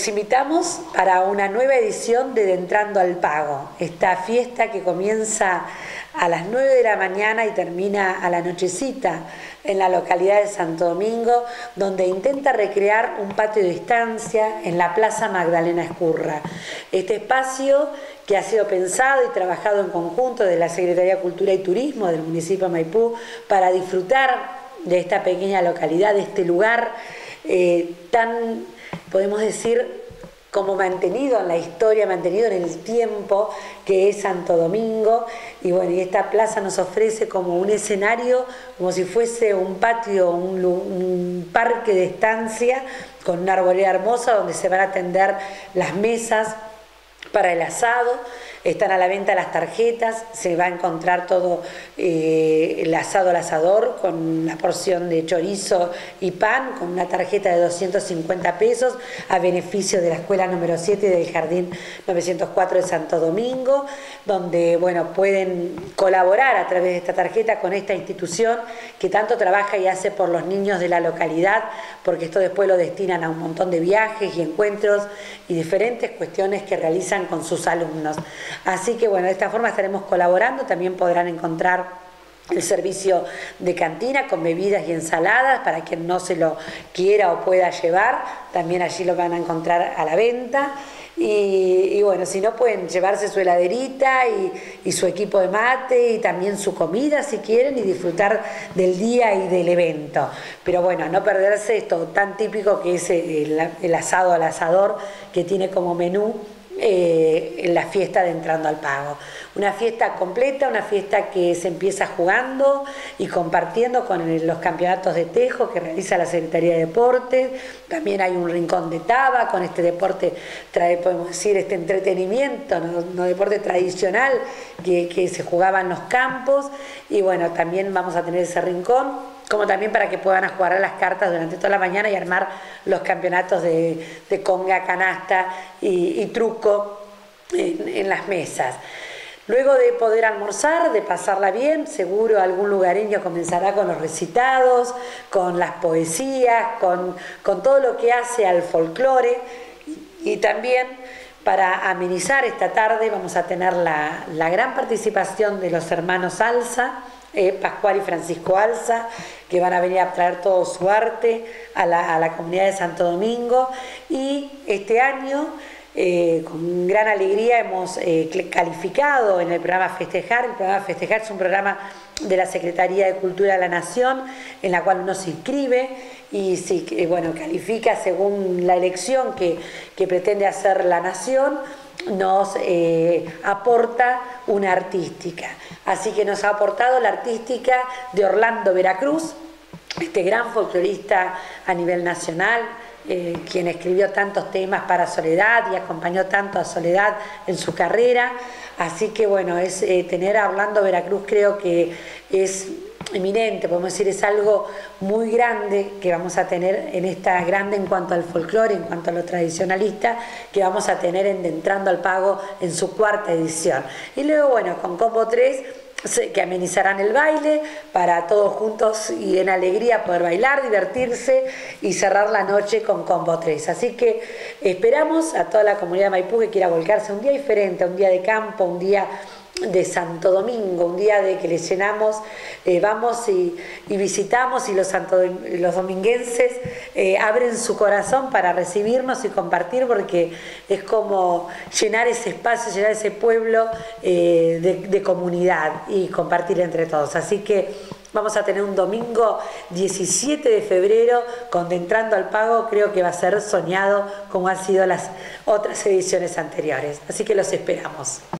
Los invitamos para una nueva edición de Entrando al Pago, esta fiesta que comienza a las 9 de la mañana y termina a la nochecita en la localidad de Santo Domingo, donde intenta recrear un patio de estancia en la Plaza Magdalena Ezcurra. Este espacio que ha sido pensado y trabajado en conjunto de la Secretaría de Cultura y Turismo del municipio de Maipú para disfrutar de esta pequeña localidad, de este lugar tan, podemos decir, como mantenido en la historia, mantenido en el tiempo, que es Santo Domingo. Y bueno, y esta plaza nos ofrece como un escenario, como si fuese un patio, un parque de estancia, con una arboleda hermosa donde se van a tender las mesas para el asado. Están a la venta las tarjetas, se va a encontrar todo el asado al asador con la porción de chorizo y pan, con una tarjeta de 250 pesos a beneficio de la escuela número 7 del Jardín 904 de Santo Domingo, donde bueno, pueden colaborar a través de esta tarjeta con esta institución que tanto trabaja y hace por los niños de la localidad, porque esto después lo destinan a un montón de viajes y encuentros y diferentes cuestiones que realizan con sus alumnos. Así que bueno, de esta forma estaremos colaborando. También podrán encontrar el servicio de cantina con bebidas y ensaladas para quien no se lo quiera o pueda llevar. También allí lo van a encontrar a la venta. Y bueno, si no, pueden llevarse su heladerita y su equipo de mate y también su comida si quieren, y disfrutar del día y del evento. Pero bueno, no perderse esto tan típico que es el asado al asador, que tiene como menú en la fiesta de Entrando al Pago. Una fiesta completa, una fiesta que se empieza jugando y compartiendo con los campeonatos de tejo que realiza la Secretaría de Deportes. También hay un rincón de taba con este deporte, podemos decir, este entretenimiento, no deporte tradicional que se jugaba en los campos. Y bueno, también vamos a tener ese rincón, como también para que puedan jugar a las cartas durante toda la mañana y armar los campeonatos de conga, canasta y truco en las mesas. Luego de poder almorzar, de pasarla bien, seguro algún lugareño comenzará con los recitados, con las poesías, con todo lo que hace al folclore. Y también, para amenizar esta tarde, vamos a tener la gran participación de los hermanos Alza, Pascual y Francisco Alza, que van a venir a traer todo su arte a la comunidad de Santo Domingo. Y este año, con gran alegría, hemos calificado en el programa Festejar. El programa Festejar es un programa de la Secretaría de Cultura de la Nación, en la cual uno se inscribe y bueno, califica según la elección que pretende hacer la Nación. Nos aporta una artística. Así que nos ha aportado la artística de Orlando Veracruz, este gran folclorista a nivel nacional, quien escribió tantos temas para Soledad y acompañó tanto a Soledad en su carrera. Así que bueno, tener a Orlando Veracruz creo que es eminente, podemos decir, es algo muy grande que vamos a tener grande en cuanto al folclore, en cuanto a lo tradicionalista, que vamos a tener en Entrando al Pago en su 4ª edición. Y luego, bueno, con Combo 3, que amenizarán el baile para todos juntos y en alegría poder bailar, divertirse y cerrar la noche con Combo 3. Así que esperamos a toda la comunidad de Maipú que quiera volcarse un día diferente, un día de campo, un día de Santo Domingo, un día de que le llenamos, vamos y visitamos, y los dominguenses abren su corazón para recibirnos y compartir, porque es como llenar ese espacio, llenar ese pueblo de comunidad y compartir entre todos. Así que vamos a tener un domingo 17 de febrero con Entrando al Pago, creo que va a ser soñado como han sido las otras ediciones anteriores. Así que los esperamos.